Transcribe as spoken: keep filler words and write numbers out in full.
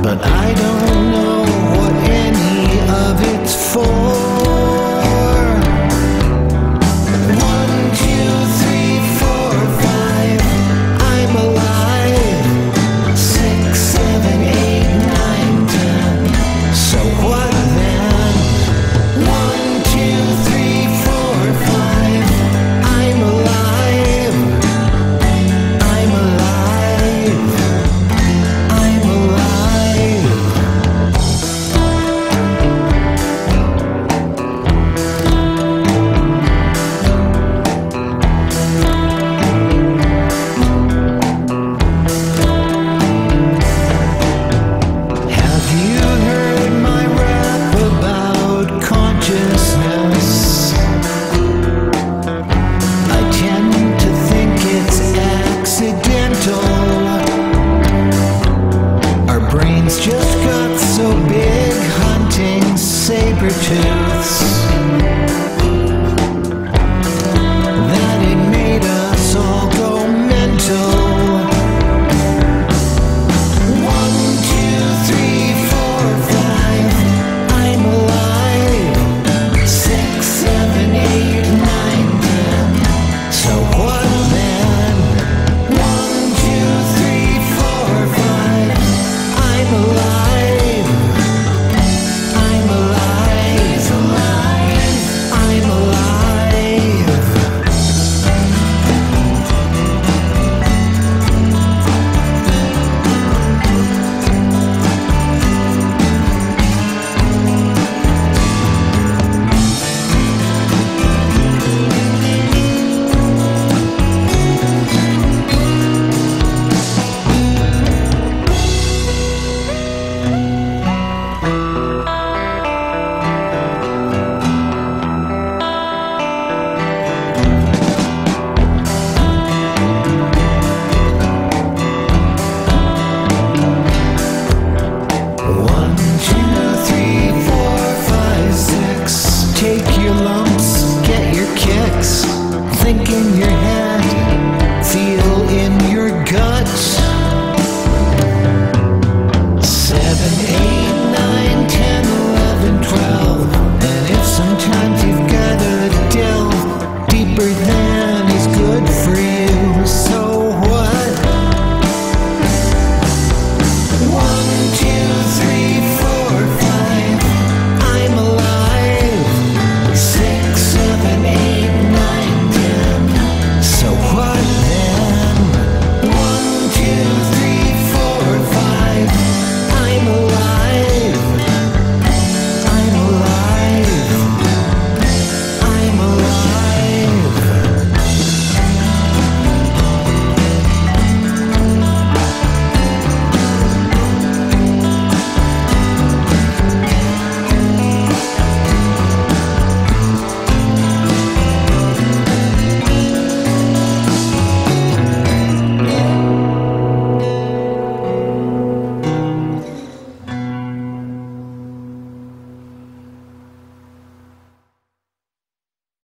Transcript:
but I don't know what any of it's for. One, two, three, four, five, I'm alive. Six, seven, eight, nine, ten, so what then? One, two, three, four, five, I'm alive. I'm alive. I'm alive. Have you heard my rap about consciousness? I tend to think it's accidental. Our brains just got so big hunting saber-tooths that it made us all go mental. One, two, three, four, five, I'm alive. Six, seven, eight, nine, ten, so what then? One, two, three, four, five, I'm alive.